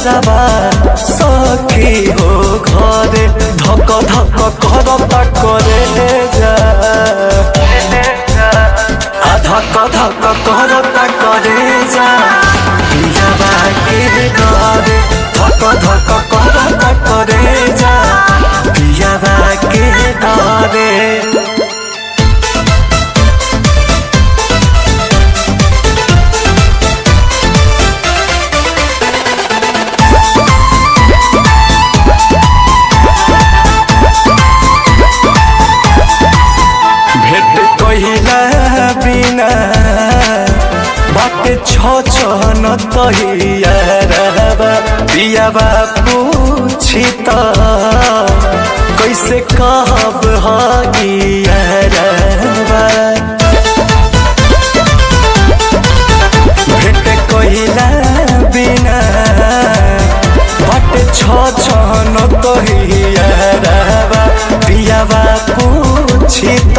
यारबा सखी हो घरे धक धक करता करे जा धक धक करता करे जा पियावा के घरे धक धक करता करे जा पियावा के घरे बिना बाटे छन तहियारबा पियावा पूछी त कैसे कहब हगियारबा भेट कहिला बिना बाटे छन तहियारबा पियावा पूछी त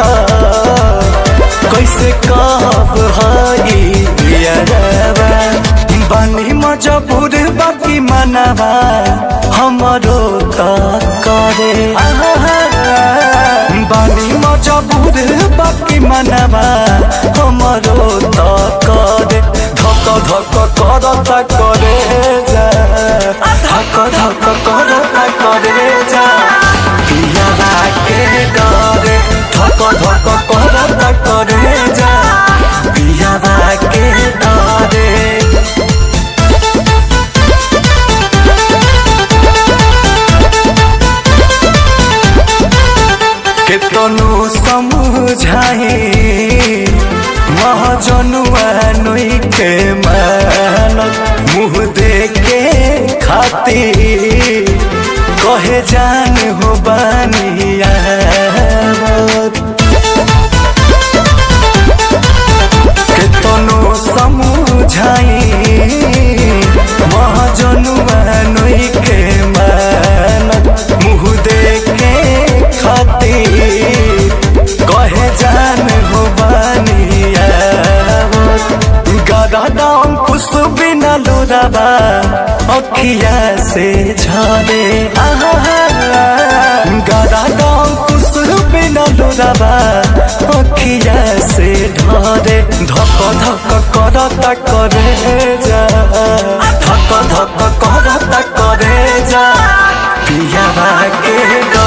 कैसे कहब हगियारबा बानी मजबूर बाकी मनवा हमरो त करे बानी मजबूर बाकी मनवा हमरो त करे धक धक करता करे जा धक धक करता करे जा पियावा के डरे धक धक करता करे जा पियावा के डरे केतनु समझाए महाजनुआ नई के मानत मुँह देखे खातिर कहे जान हो बानिया केतनु समझाए महाजनुआ नई के मानत मुँह देखे खातिर कहे जान हो बानिया गदाम कुछ बिना लोराबा अखिया से झरे गदाम कुछ बिना लोराबा अखिया से ढरे धक धक करता करे जा धक धक करता करे जा पियावा के